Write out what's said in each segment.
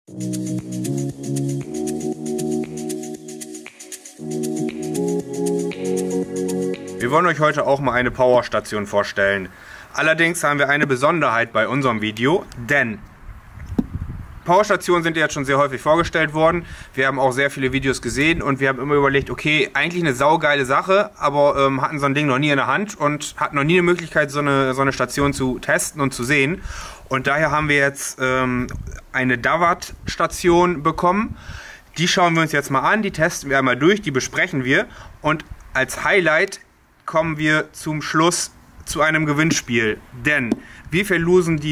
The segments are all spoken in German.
Wir wollen euch heute auch mal eine Powerstation vorstellen. Allerdings haben wir eine Besonderheit bei unserem Video, denn Powerstationen sind ja jetzt schon sehr häufig vorgestellt worden. Wir haben auch sehr viele Videos gesehen und wir haben immer überlegt, okay, eigentlich eine saugeile Sache, aber hatten so ein Ding noch nie in der Hand und hatten noch nie eine Möglichkeit, so eine Station zu testen und zu sehen. Und daher haben wir jetzt eine DAVAT-Station bekommen. Die schauen wir uns jetzt mal an, die testen wir einmal durch, die besprechen wir. Und als Highlight kommen wir zum Schluss zu einem Gewinnspiel, denn wir verlosen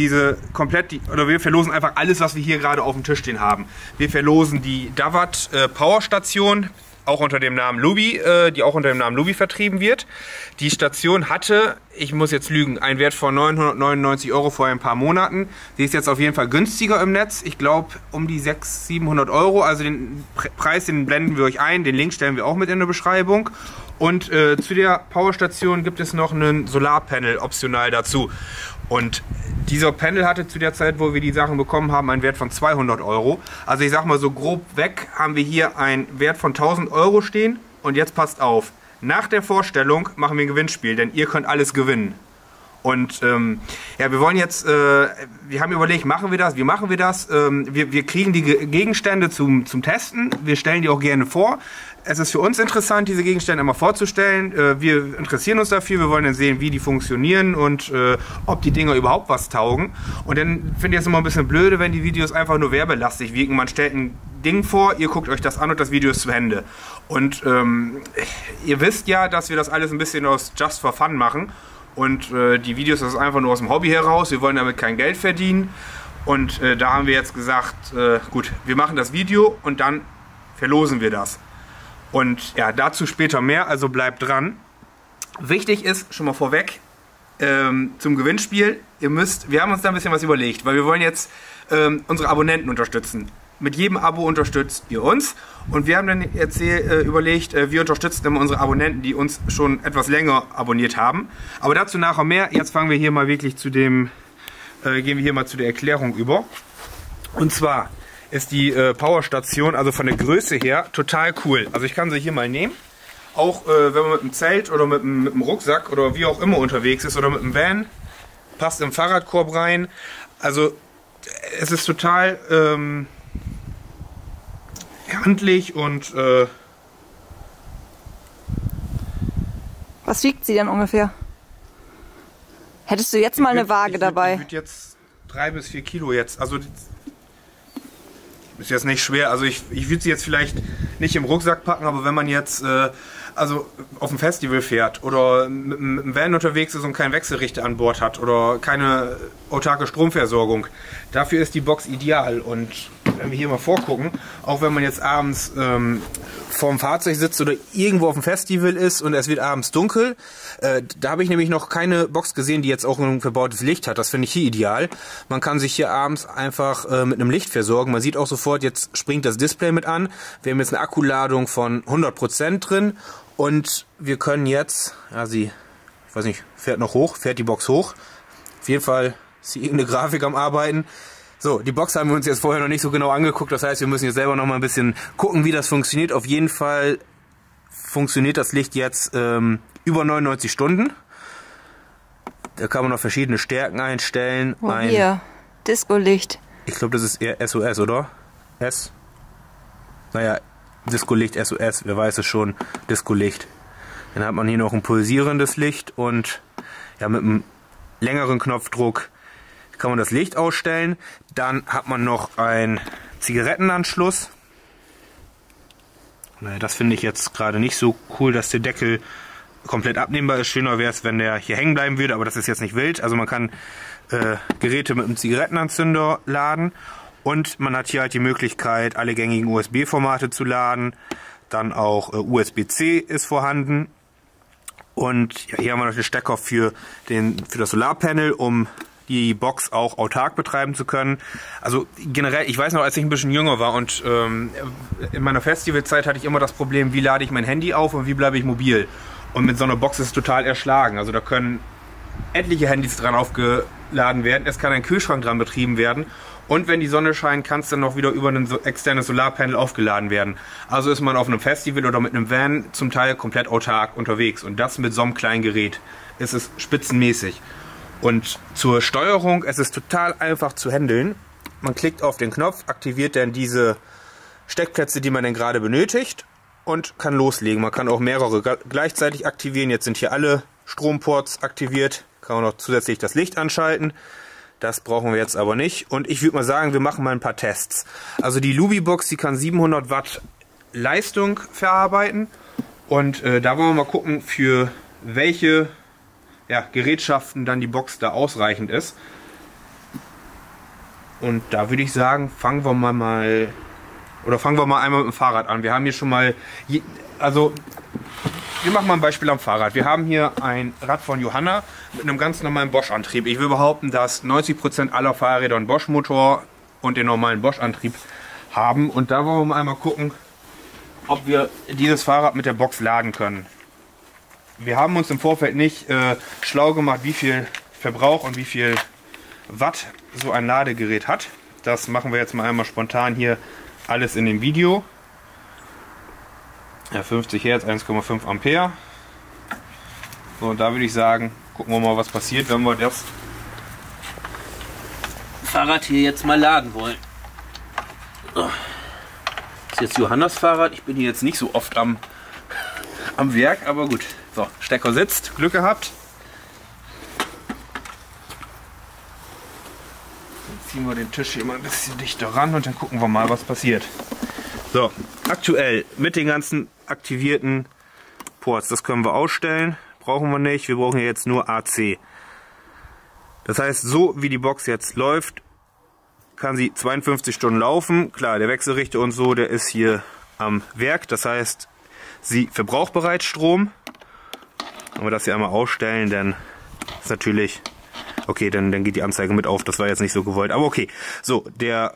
wir verlosen einfach alles, was wir hier gerade auf dem Tisch stehen haben. Wir verlosen die DAVAT Powerstation, auch unter dem Namen Luby, die auch unter dem Namen Luby vertrieben wird. Die Station hatte, ich muss jetzt lügen, einen Wert von 999 € vor ein paar Monaten. Sie ist jetzt auf jeden Fall günstiger im Netz. Ich glaube um die 600-700 €. Also den Preis, den blenden wir euch ein. Den Link stellen wir auch mit in der Beschreibung. Und zu der Powerstation gibt es noch einen Solarpanel optional dazu. Und dieser Panel hatte zu der Zeit, wo wir die Sachen bekommen haben, einen Wert von 200 €. Also ich sag mal so grob weg haben wir hier einen Wert von 1000 € stehen. Und jetzt passt auf, nach der Vorstellung machen wir ein Gewinnspiel, denn ihr könnt alles gewinnen. Und ja, wir wollen jetzt, wir haben überlegt, machen wir das, wie machen wir das? Wir kriegen die Gegenstände zum Testen, wir stellen die auch gerne vor. Es ist für uns interessant, diese Gegenstände einmal vorzustellen. Wir interessieren uns dafür, wir wollen dann sehen, wie die funktionieren und ob die Dinger überhaupt was taugen. Und dann finde ich es immer ein bisschen blöde, wenn die Videos einfach nur werbelastig wirken. Man stellt ein Ding vor, ihr guckt euch das an und das Video ist zu Ende. Und ihr wisst ja, dass wir das alles ein bisschen aus Just for Fun machen. Und die Videos, das ist einfach nur aus dem Hobby heraus. Wir wollen damit kein Geld verdienen. Und da haben wir jetzt gesagt, gut, wir machen das Video und dann verlosen wir das. Und ja, dazu später mehr, also bleibt dran. Wichtig ist, schon mal vorweg, zum Gewinnspiel, wir haben uns da ein bisschen was überlegt, weil wir wollen jetzt unsere Abonnenten unterstützen. Mit jedem Abo unterstützt ihr uns und wir haben dann jetzt überlegt, wir unterstützen immer unsere Abonnenten, die uns schon etwas länger abonniert haben. Aber dazu nachher mehr. Jetzt fangen wir hier mal wirklich gehen wir hier mal zu der Erklärung über. Und zwar ist die Powerstation, also von der Größe her, total cool. Also ich kann sie hier mal nehmen. Auch wenn man mit dem Zelt oder mit dem Rucksack oder wie auch immer unterwegs ist oder mit dem Van, passt im Fahrradkorb rein. Also es ist total handlich und was wiegt sie denn ungefähr? Hättest du jetzt mal eine Waage dabei? Ich würde jetzt 3 bis 4 Kilo jetzt. Also ist jetzt nicht schwer. Also ich würde sie jetzt vielleicht nicht im Rucksack packen, aber wenn man jetzt also auf dem Festival fährt oder mit einem Van unterwegs ist und keinen Wechselrichter an Bord hat oder keine autarke Stromversorgung, dafür ist die Box ideal. Und wenn wir hier mal vorgucken, auch wenn man jetzt abends vorm Fahrzeug sitzt oder irgendwo auf dem Festival ist und es wird abends dunkel, da habe ich nämlich noch keine Box gesehen, die jetzt auch ein verbautes Licht hat. Das finde ich hier ideal. Man kann sich hier abends einfach mit einem Licht versorgen. Man sieht auch sofort, jetzt springt das Display mit an. Wir haben jetzt eine Akkuladung von 100% drin und wir können jetzt, ja, ich weiß nicht, fährt die Box hoch. Auf jeden Fall ist hier irgendeine Grafik am Arbeiten. So, die Box haben wir uns jetzt vorher noch nicht so genau angeguckt, das heißt, wir müssen jetzt selber noch mal ein bisschen gucken, wie das funktioniert. Auf jeden Fall funktioniert das Licht jetzt über 99 Stunden. Da kann man noch verschiedene Stärken einstellen. Oh, hier, Disco-Licht. Ich glaube, das ist eher SOS, oder? S? Naja, Disco-Licht, SOS, wer weiß es schon, Disco-Licht. Dann hat man hier noch ein pulsierendes Licht und ja, mit einem längeren Knopfdruck kann man das Licht ausstellen. Dann hat man noch einen Zigarettenanschluss. Naja, das finde ich jetzt gerade nicht so cool, dass der Deckel komplett abnehmbar ist. Schöner wäre es, wenn der hier hängen bleiben würde, aber das ist jetzt nicht wild. Also man kann Geräte mit einem Zigarettenanzünder laden und man hat hier halt die Möglichkeit, alle gängigen USB-Formate zu laden. Dann auch USB-C ist vorhanden. Und ja, hier haben wir noch den Stecker für das Solarpanel, um die Box auch autark betreiben zu können. Also generell, ich weiß noch, als ich ein bisschen jünger war und in meiner Festivalzeit hatte ich immer das Problem, wie lade ich mein Handy auf und wie bleibe ich mobil. Und mit so einer Box ist es total erschlagen. Also da können etliche Handys dran aufgeladen werden. Es kann ein Kühlschrank dran betrieben werden. Und wenn die Sonne scheint, kann es dann noch wieder über ein externes Solarpanel aufgeladen werden. Also ist man auf einem Festival oder mit einem Van zum Teil komplett autark unterwegs. Und das mit so einem kleinen Gerät. Es ist spitzenmäßig. Und zur Steuerung, es ist total einfach zu handeln. Man klickt auf den Knopf, aktiviert dann diese Steckplätze, die man dann gerade benötigt und kann loslegen. Man kann auch mehrere gleichzeitig aktivieren. Jetzt sind hier alle Stromports aktiviert. Kann man noch zusätzlich das Licht anschalten. Das brauchen wir jetzt aber nicht. Und ich würde mal sagen, wir machen mal ein paar Tests. Also die Lubibox, die kann 700 Watt Leistung verarbeiten. Und da wollen wir mal gucken, für welche Gerätschaften dann die Box da ausreichend ist. Und da würde ich sagen, fangen wir einmal mit dem Fahrrad an. Wir haben hier schon mal, wir machen mal ein Beispiel am Fahrrad. Wir haben hier ein Rad von Johanna mit einem ganz normalen Bosch-Antrieb. Ich will behaupten, dass 90% aller Fahrräder einen Bosch-Motor und den normalen Bosch-Antrieb haben. Und da wollen wir mal einmal gucken, ob wir dieses Fahrrad mit der Box laden können. Wir haben uns im Vorfeld nicht schlau gemacht, wie viel Verbrauch und wie viel Watt so ein Ladegerät hat. Das machen wir jetzt mal einmal spontan hier alles in dem Video. Ja, 50 Hertz, 1,5 Ampere. So, und da würde ich sagen, gucken wir mal, was passiert, wenn wir das Fahrrad hier jetzt mal laden wollen. So. Das ist jetzt Johannas Fahrrad. Ich bin hier jetzt nicht so oft am Werk, aber gut. So, Stecker sitzt, Glück gehabt. Dann ziehen wir den Tisch hier mal ein bisschen dichter ran und dann gucken wir mal, was passiert. So, aktuell mit den ganzen aktivierten Ports, das können wir ausstellen, brauchen wir nicht, wir brauchen jetzt nur AC. Das heißt, so wie die Box jetzt läuft, kann sie 52 Stunden laufen. Klar, der Wechselrichter und so, der ist hier am Werk, das heißt, sie verbraucht bereits Strom. Wenn wir das hier einmal ausstellen, dann ist natürlich, okay, dann geht die Anzeige mit auf, das war jetzt nicht so gewollt, aber okay. So, der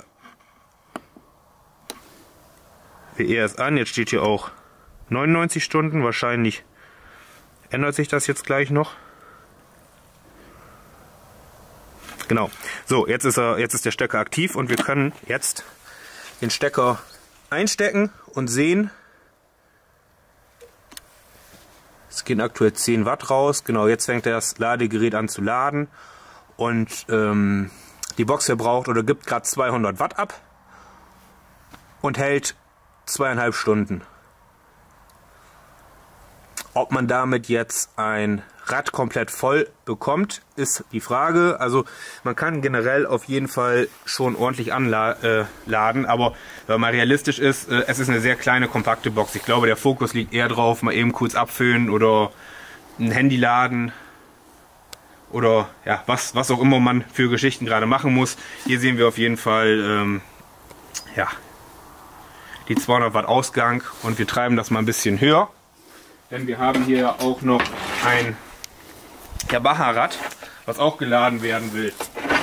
WR ist an, jetzt steht hier auch 99 Stunden, wahrscheinlich ändert sich das jetzt gleich noch. Genau, so, jetzt ist der Stecker aktiv und wir können jetzt den Stecker einstecken und sehen, es gehen aktuell 10 Watt raus. Genau, jetzt fängt das Ladegerät an zu laden und die Box verbraucht oder gibt gerade 200 Watt ab und hält 2,5 Stunden. Ob man damit jetzt ein Rad komplett voll bekommt, ist die Frage. Also man kann generell auf jeden Fall schon ordentlich anladen, aber wenn man realistisch ist, es ist eine sehr kleine, kompakte Box. Ich glaube, der Fokus liegt eher drauf, mal eben kurz abfüllen oder ein Handy laden oder ja, was auch immer man für Geschichten gerade machen muss. Hier sehen wir auf jeden Fall die 200 Watt Ausgang und wir treiben das mal ein bisschen höher. Denn wir haben hier auch noch ein Yamaha-Rad, was auch geladen werden will.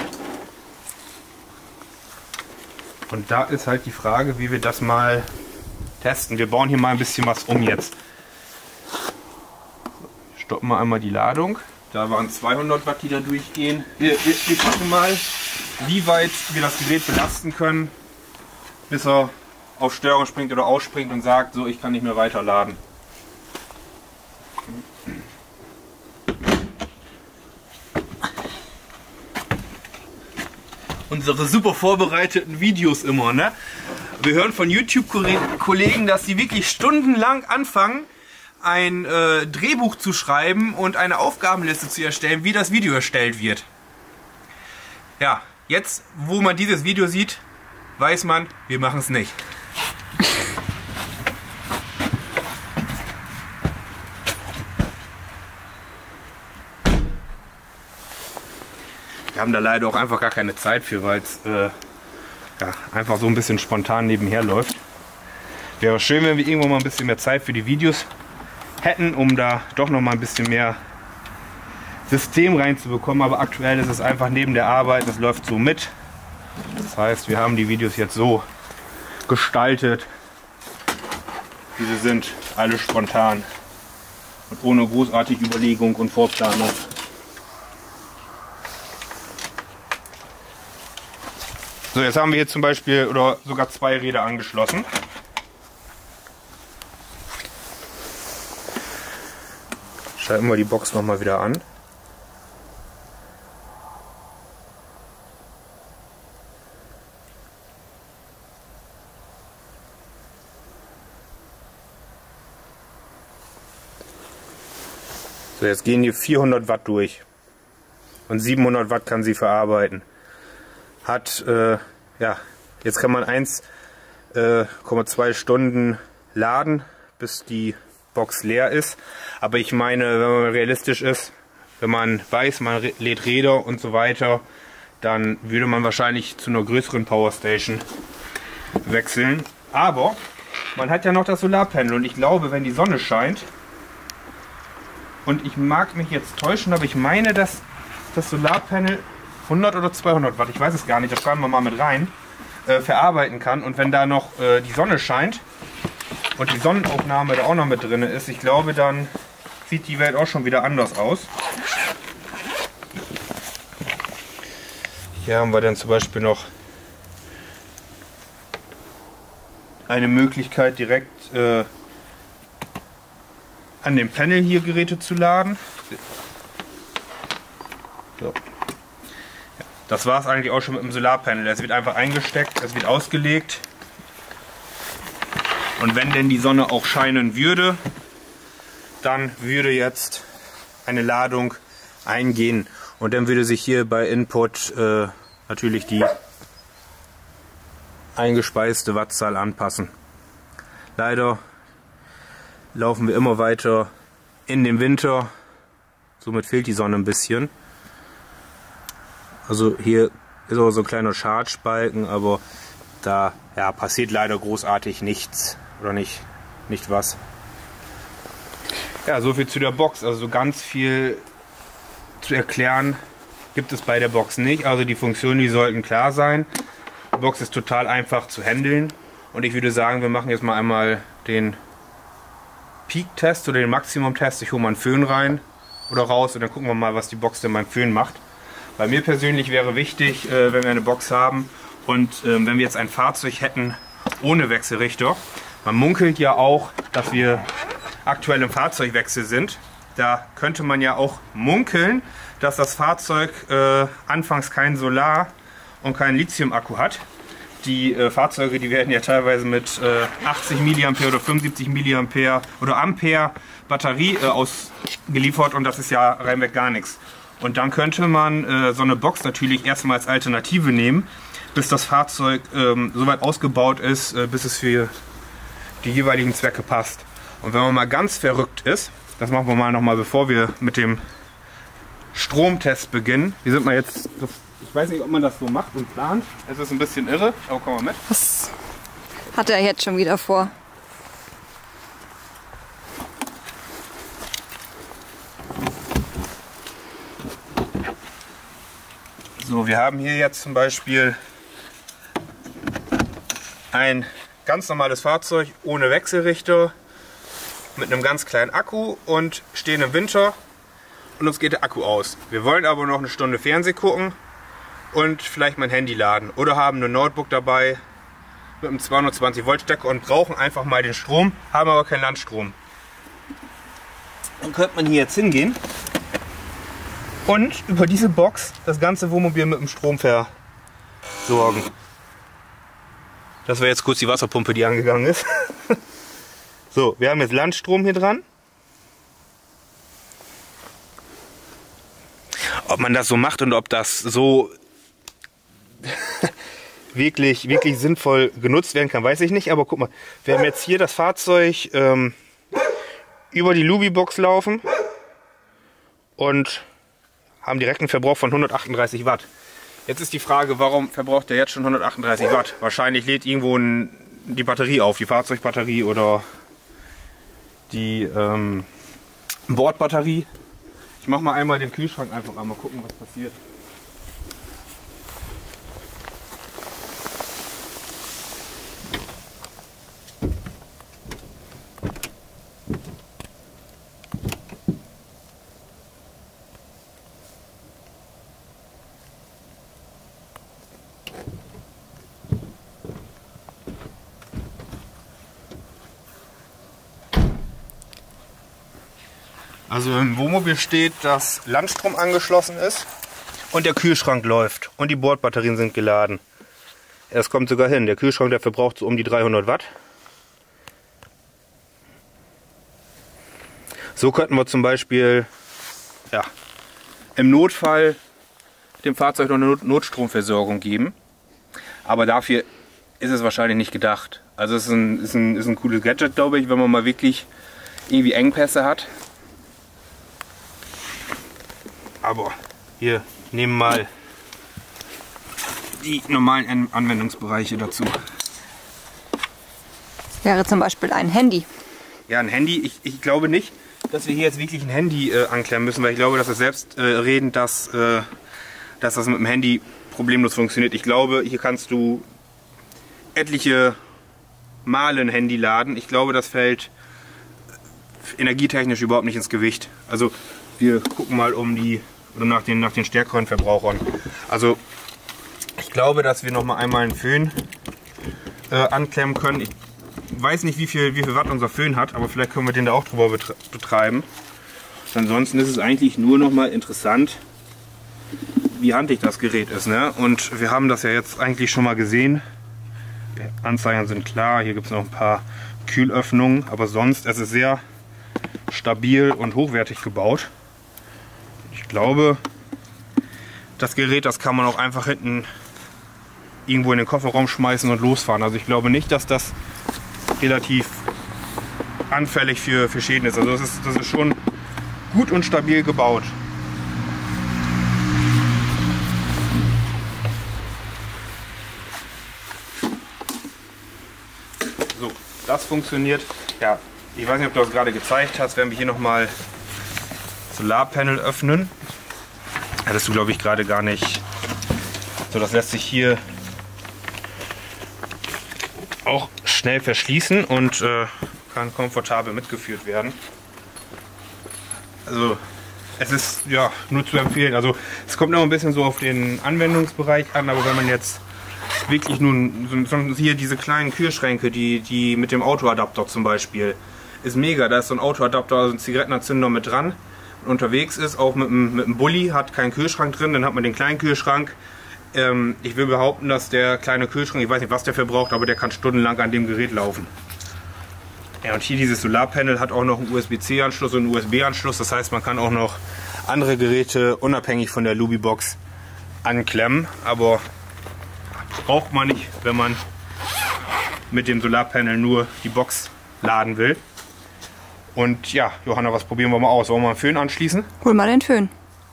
Und da ist halt die Frage, wie wir das mal testen. Wir bauen hier mal ein bisschen was um jetzt. Stoppen wir einmal die Ladung. Da waren 200 Watt, die da durchgehen. Wir gucken mal, wie weit wir das Gerät belasten können, bis er auf Steuerung springt oder ausspringt und sagt, so, ich kann nicht mehr weiterladen. Unsere super vorbereiteten Videos immer, ne? Wir hören von YouTube-Kollegen, dass sie wirklich stundenlang anfangen, ein Drehbuch zu schreiben und eine Aufgabenliste zu erstellen, wie das Video erstellt wird. Ja, jetzt, wo man dieses Video sieht, weiß man, wir machen es nicht. Wir haben da leider auch einfach gar keine Zeit für, weil es einfach so ein bisschen spontan nebenher läuft. Wäre schön, wenn wir irgendwann mal ein bisschen mehr Zeit für die Videos hätten, um da doch noch mal ein bisschen mehr System reinzubekommen. Aber aktuell ist es einfach neben der Arbeit, das läuft so mit. Das heißt, wir haben die Videos jetzt so gestaltet, wie sie sind, alle spontan und ohne großartige Überlegung und Vorplanung. So, jetzt haben wir hier zum Beispiel oder sogar 2 Räder angeschlossen. Schalten wir die Box nochmal wieder an. So, jetzt gehen hier 400 Watt durch. Und 700 Watt kann sie verarbeiten. Hat, ja, jetzt kann man 1,2 Stunden laden, bis die Box leer ist. Aber ich meine, wenn man realistisch ist, wenn man weiß, man lädt Räder und so weiter, dann würde man wahrscheinlich zu einer größeren Powerstation wechseln. Aber man hat ja noch das Solarpanel und ich glaube, wenn die Sonne scheint, und ich mag mich jetzt täuschen, aber ich meine, dass das Solarpanel 100 oder 200 Watt, ich weiß es gar nicht, das schreiben wir mal mit rein, verarbeiten kann. Und wenn da noch die Sonne scheint und die Sonnenaufnahme da auch noch mit drin ist, ich glaube, dann sieht die Welt auch schon wieder anders aus. Hier haben wir dann zum Beispiel noch eine Möglichkeit, direkt an dem Panel hier Geräte zu laden. So. Das war es eigentlich auch schon mit dem Solarpanel. Es wird einfach eingesteckt, es wird ausgelegt. Und wenn denn die Sonne auch scheinen würde, dann würde jetzt eine Ladung eingehen. Und dann würde sich hier bei Input natürlich die eingespeiste Wattzahl anpassen. Leider laufen wir immer weiter in den Winter. Somit fehlt die Sonne ein bisschen. Also hier ist auch so ein kleiner Charge-Balken, aber da ja, passiert leider großartig nichts oder nicht was. Ja, so viel zu der Box. Also so ganz viel zu erklären gibt es bei der Box nicht. Also die Funktionen, die sollten klar sein. Die Box ist total einfach zu handeln und ich würde sagen, wir machen jetzt mal einmal den Peak-Test oder den Maximum-Test. Ich hole mal einen Föhn rein oder raus und dann gucken wir mal, was die Box denn beim Föhn macht. Bei mir persönlich wäre wichtig, wenn wir eine Box haben und wenn wir jetzt ein Fahrzeug hätten ohne Wechselrichter. Man munkelt ja auch, dass wir aktuell im Fahrzeugwechsel sind. Da könnte man ja auch munkeln, dass das Fahrzeug anfangs kein Solar- und keinen Lithium-Akku hat. Die Fahrzeuge, die werden ja teilweise mit 80 mA oder 75 mA oder Ampere Batterie ausgeliefert und das ist ja reinweg gar nichts. Und dann könnte man so eine Box natürlich erstmal als Alternative nehmen, bis das Fahrzeug so weit ausgebaut ist, bis es für die jeweiligen Zwecke passt. Und wenn man mal ganz verrückt ist, das machen wir mal nochmal, bevor wir mit dem Stromtest beginnen. Hier sind wir jetzt, ich weiß nicht, ob man das so macht und plant. Es ist ein bisschen irre, aber komm mal mit. Was hat er jetzt schon wieder vor? So, wir haben hier jetzt zum Beispiel ein ganz normales Fahrzeug ohne Wechselrichter mit einem ganz kleinen Akku und stehen im Winter und uns geht der Akku aus. Wir wollen aber noch eine Stunde Fernsehen gucken und vielleicht mein Handy laden oder haben ein Notebook dabei mit einem 220 Volt Stecker und brauchen einfach mal den Strom, haben aber keinen Landstrom. Dann könnte man hier jetzt hingehen und über diese Box das ganze Wohnmobil mit dem Strom versorgen. Das war jetzt kurz die Wasserpumpe, die angegangen ist. So, wir haben jetzt Landstrom hier dran. Ob man das so macht und ob das so wirklich sinnvoll genutzt werden kann, weiß ich nicht. Aber guck mal, wir haben jetzt hier das Fahrzeug über die Lubi-Box laufen und haben direkt einen Verbrauch von 138 Watt. Jetzt ist die Frage, warum verbraucht der jetzt schon 138 Watt? Wahrscheinlich lädt irgendwo die Batterie auf, die Fahrzeugbatterie oder die Bordbatterie. Ich mache mal einmal den Kühlschrank einfach an, mal gucken, was passiert. Also im Wohnmobil steht, dass Landstrom angeschlossen ist und der Kühlschrank läuft und die Bordbatterien sind geladen. Es kommt sogar hin. Der Kühlschrank, der verbraucht so um die 300 Watt. So könnten wir zum Beispiel im Notfall dem Fahrzeug noch eine Notstromversorgung geben. Aber dafür ist es wahrscheinlich nicht gedacht. Also es ist ein cooles Gadget, glaube ich, wenn man mal wirklich irgendwie Engpässe hat. Aber hier nehmen wir mal die normalen Anwendungsbereiche dazu. Das wäre zum Beispiel ein Handy. Ja, ein Handy. Ich glaube nicht, dass wir hier jetzt wirklich ein Handy anklemmen müssen, weil ich glaube, dass wir selbst reden, dass das mit dem Handy problemlos funktioniert. Ich glaube, hier kannst du etliche Male ein Handy laden. Ich glaube, das fällt energietechnisch überhaupt nicht ins Gewicht. Also wir gucken mal nach den stärkeren Verbrauchern. Also ich glaube, dass wir noch mal einmal einen Föhn anklemmen können. Ich weiß nicht, wie viel Watt unser Föhn hat, aber vielleicht können wir den da auch drüber betreiben. Ansonsten ist es eigentlich nur noch mal interessant, wie handig das Gerät ist, ne? Und wir haben das ja jetzt eigentlich schon mal gesehen. Die Anzeigen sind klar, hier gibt es noch ein paar Kühlöffnungen, aber sonst ist es sehr stabil und hochwertig gebaut. Ich glaube, das Gerät, das kann man auch einfach hinten irgendwo in den Kofferraum schmeißen und losfahren. Also ich glaube nicht, dass das relativ anfällig für Schäden ist. Also das ist schon gut und stabil gebaut. So, das funktioniert. Ja, ich weiß nicht, ob du das gerade gezeigt hast, wenn wir hier nochmal Solarpanel öffnen. Hattest du, glaube ich, gerade gar nicht. So, das lässt sich hier auch schnell verschließen und kann komfortabel mitgeführt werden. Also es ist ja nur zu empfehlen. Also es kommt noch ein bisschen so auf den Anwendungsbereich an, aber wenn man jetzt wirklich nun hier diese kleinen Kühlschränke, die mit dem Autoadapter zum Beispiel, ist mega. Da ist so ein Autoadapter, also ein Zigarettenanzünder mit dran. Und unterwegs ist, auch mit dem Bulli, hat keinen Kühlschrank drin, dann hat man den kleinen Kühlschrank. Ich will behaupten, dass der kleine Kühlschrank, ich weiß nicht, was der verbraucht, aber der kann stundenlang an dem Gerät laufen. Ja, und hier dieses Solarpanel hat auch noch einen USB-C-Anschluss und einen USB-Anschluss. Das heißt, man kann auch noch andere Geräte unabhängig von der Lubibox anklemmen. Aber braucht man nicht, wenn man mit dem Solarpanel nur die Box laden will. Und ja, Johanna, was probieren wir mal aus? Wollen wir mal einen Föhn anschließen? Hol mal den Föhn.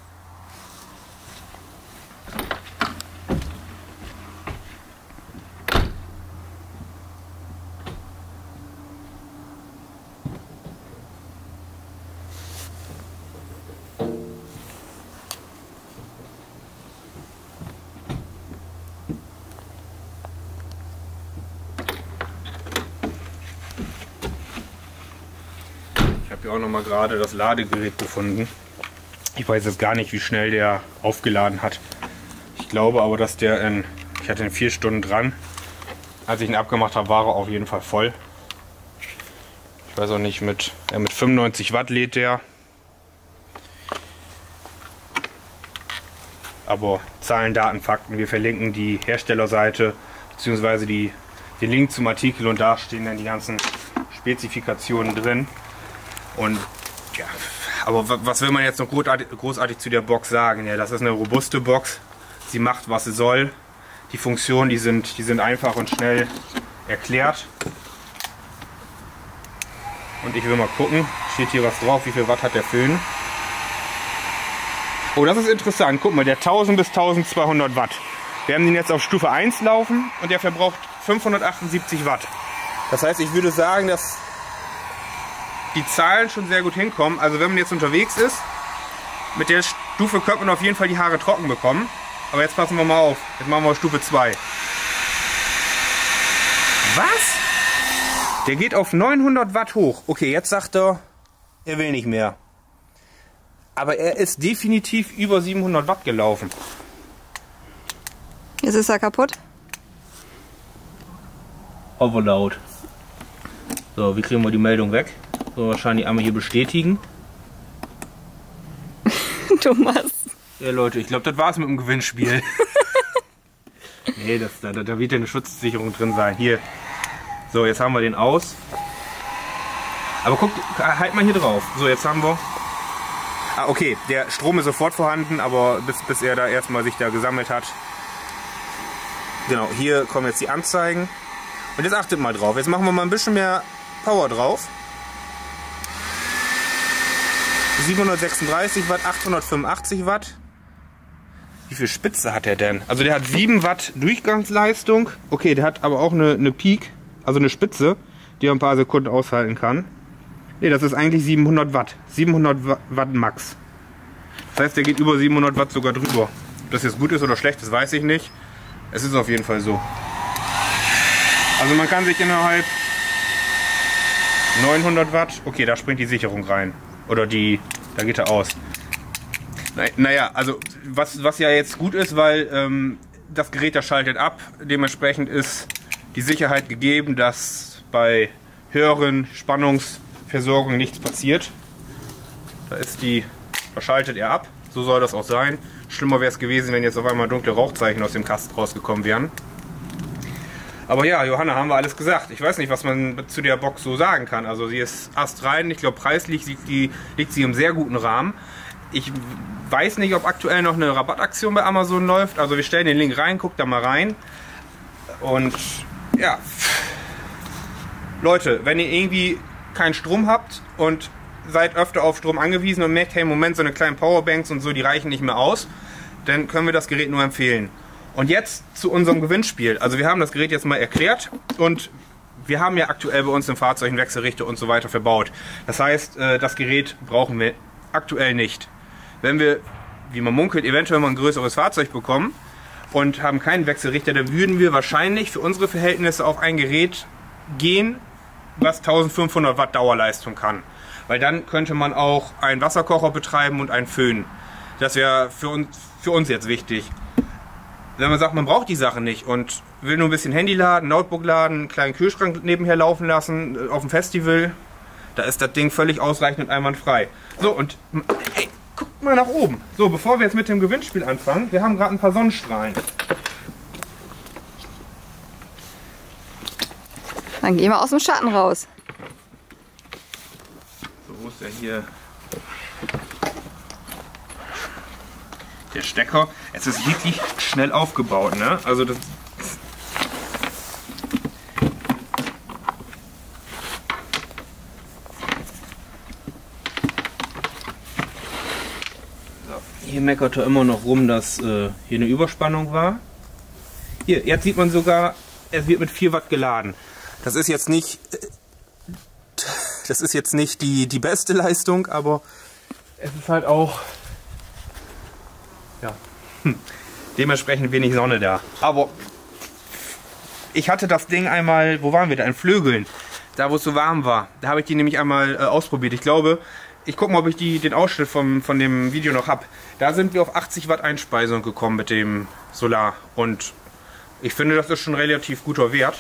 Ich habe hier auch noch mal gerade das Ladegerät gefunden. Ich weiß jetzt gar nicht, wie schnell der aufgeladen hat. Ich glaube aber, dass der ich hatte ihn 4 Stunden dran. Als ich ihn abgemacht habe, war er auf jeden Fall voll. Ich weiß auch nicht, mit 95 Watt lädt der. Aber Zahlen, Daten, Fakten. Wir verlinken die Herstellerseite bzw. den Link zum Artikel und da stehen dann die ganzen Spezifikationen drin. Und ja, aber was will man jetzt noch großartig zu der Box sagen? Ja, das ist eine robuste Box. Sie macht, was sie soll. Die Funktionen, die sind einfach und schnell erklärt. Und ich will mal gucken, steht hier was drauf, wie viel Watt hat der Föhn? Oh, das ist interessant. Guck mal, der 1000 bis 1200 Watt. Wir haben den jetzt auf Stufe 1 laufen und der verbraucht 578 Watt. Das heißt, ich würde sagen, dass die Zahlen schon sehr gut hinkommen. Also wenn man jetzt unterwegs ist, mit der Stufe könnte man auf jeden Fall die Haare trocken bekommen. Aber jetzt passen wir mal auf. Jetzt machen wir Stufe 2. Was? Der geht auf 900 Watt hoch. Okay, jetzt sagt er will nicht mehr. Aber er ist definitiv über 700 Watt gelaufen. Jetzt ist er kaputt. Overload. So, wie kriegen wir die Meldung weg? So, wahrscheinlich einmal hier bestätigen. Thomas. Ja Leute, ich glaube, das war's mit dem Gewinnspiel. Nee, da wird ja eine Schutzsicherung drin sein. Hier. So, jetzt haben wir den aus. Aber guckt, halt mal hier drauf. So, jetzt haben wir... Ah, okay, der Strom ist sofort vorhanden, aber bis er da erstmal sich da gesammelt hat. Genau, hier kommen jetzt die Anzeigen. Und jetzt achtet mal drauf. Jetzt machen wir mal ein bisschen mehr Power drauf. 736 Watt, 885 Watt. Wie viel Spitze hat der denn? Also der hat 7 Watt Durchgangsleistung. Okay, der hat aber auch eine Peak, also eine Spitze, die er ein paar Sekunden aushalten kann. Ne, das ist eigentlich 700 Watt. 700 Watt Max. Das heißt, der geht über 700 Watt sogar drüber. Ob das jetzt gut ist oder schlecht, das weiß ich nicht. Es ist auf jeden Fall so. Also man kann sich innerhalb 900 Watt... Okay, da springt die Sicherung rein. Oder da geht er aus. Naja, also was ja jetzt gut ist, weil das Gerät, das schaltet ab. Dementsprechend ist die Sicherheit gegeben, dass bei höheren Spannungsversorgungen nichts passiert. Da schaltet er ab. So soll das auch sein. Schlimmer wäre es gewesen, wenn jetzt auf einmal dunkle Rauchzeichen aus dem Kasten rausgekommen wären. Aber ja, Johanna, haben wir alles gesagt. Ich weiß nicht, was man zu der Box so sagen kann. Also sie ist astrein. Ich glaube, preislich liegt sie im sehr guten Rahmen. Ich weiß nicht, ob aktuell noch eine Rabattaktion bei Amazon läuft. Also wir stellen den Link rein, guckt da mal rein. Und ja, Leute, wenn ihr irgendwie keinen Strom habt und seid öfter auf Strom angewiesen und merkt, hey, im Moment so eine kleinen Powerbanks und so, die reichen nicht mehr aus, dann können wir das Gerät nur empfehlen. Und jetzt zu unserem Gewinnspiel. Also wir haben das Gerät jetzt mal erklärt und wir haben ja aktuell bei uns im Fahrzeug einen Wechselrichter und so weiter verbaut. Das heißt, das Gerät brauchen wir aktuell nicht. Wenn wir, wie man munkelt, eventuell mal ein größeres Fahrzeug bekommen und haben keinen Wechselrichter, dann würden wir wahrscheinlich für unsere Verhältnisse auf ein Gerät gehen, was 1500 Watt Dauerleistung kann. Weil dann könnte man auch einen Wasserkocher betreiben und einen Föhn. Das wäre für uns jetzt wichtig. Wenn man sagt, man braucht die Sache nicht und will nur ein bisschen Handy laden, Notebook laden, einen kleinen Kühlschrank nebenher laufen lassen, auf dem Festival, da ist das Ding völlig ausreichend und einwandfrei. So, und hey, guckt mal nach oben. So, bevor wir jetzt mit dem Gewinnspiel anfangen, wir haben gerade ein paar Sonnenstrahlen. Dann gehen wir aus dem Schatten raus. So, wo ist der hier? Der Stecker. Es ist wirklich schnell aufgebaut, ne? Also das. So, hier meckert er immer noch rum, dass hier eine Überspannung war. Hier, jetzt sieht man sogar, es wird mit 4 Watt geladen. Das ist jetzt nicht die beste Leistung, aber es ist halt auch ja, dementsprechend wenig Sonne da. Aber ich hatte das Ding einmal, wo waren wir da? In Flögeln, da wo es so warm war. Da habe ich die nämlich einmal ausprobiert. Ich glaube, ich gucke mal, ob ich den Ausschnitt von dem Video noch habe. Da sind wir auf 80 Watt Einspeisung gekommen mit dem Solar. Und ich finde, das ist schon relativ guter Wert.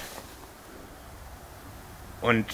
Und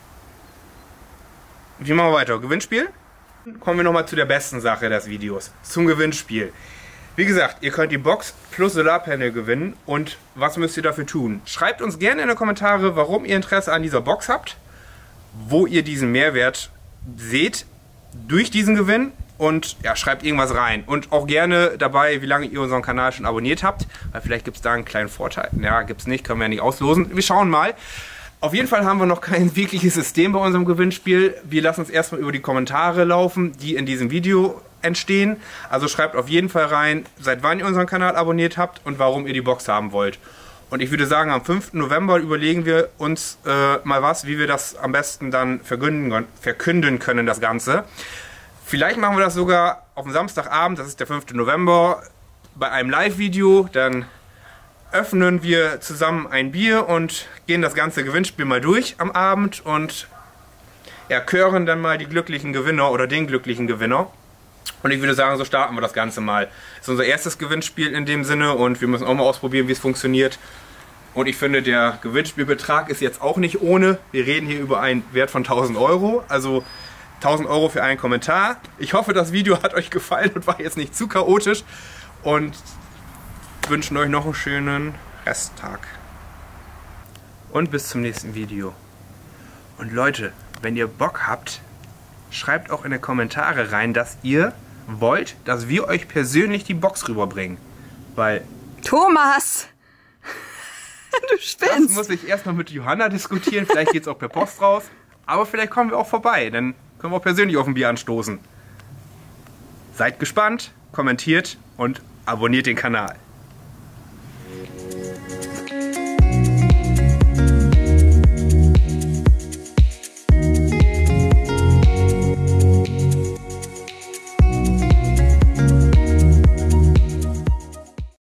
wie machen wir weiter? Gewinnspiel? Kommen wir nochmal zu der besten Sache des Videos. Zum Gewinnspiel. Wie gesagt, ihr könnt die Box plus Solarpanel gewinnen. Und was müsst ihr dafür tun? Schreibt uns gerne in die Kommentare, warum ihr Interesse an dieser Box habt. Wo ihr diesen Mehrwert seht durch diesen Gewinn. Und ja, schreibt irgendwas rein. Und auch gerne dabei, wie lange ihr unseren Kanal schon abonniert habt. Weil vielleicht gibt es da einen kleinen Vorteil. Ja, gibt es nicht, können wir ja nicht auslosen. Wir schauen mal. Auf jeden Fall haben wir noch kein wirkliches System bei unserem Gewinnspiel. Wir lassen uns erstmal über die Kommentare laufen, die in diesem Video entstehen. Also schreibt auf jeden Fall rein, seit wann ihr unseren Kanal abonniert habt und warum ihr die Box haben wollt. Und ich würde sagen, am 5. November überlegen wir uns mal was, wie wir das am besten dann verkünden können, das Ganze. Vielleicht machen wir das sogar auf dem Samstagabend, das ist der 5. November, bei einem Live-Video. Dann öffnen wir zusammen ein Bier und gehen das ganze Gewinnspiel mal durch am Abend und ja, küren dann mal die glücklichen Gewinner oder den glücklichen Gewinner. Und ich würde sagen, so starten wir das Ganze mal. Das ist unser erstes Gewinnspiel in dem Sinne und wir müssen auch mal ausprobieren, wie es funktioniert. Und ich finde, der Gewinnspielbetrag ist jetzt auch nicht ohne. Wir reden hier über einen Wert von 1000 Euro. Also 1.000 € für einen Kommentar. Ich hoffe, das Video hat euch gefallen und war jetzt nicht zu chaotisch. Und wünschen euch noch einen schönen Resttag. Und bis zum nächsten Video. Und Leute, wenn ihr Bock habt, schreibt auch in die Kommentare rein, dass ihr wollt, dass wir euch persönlich die Box rüberbringen. Weil... Thomas! Du spinnst! Das muss ich erst noch mit Johanna diskutieren. Vielleicht geht es auch per Post raus. Aber vielleicht kommen wir auch vorbei. Dann können wir auch persönlich auf ein Bier anstoßen. Seid gespannt, kommentiert und abonniert den Kanal.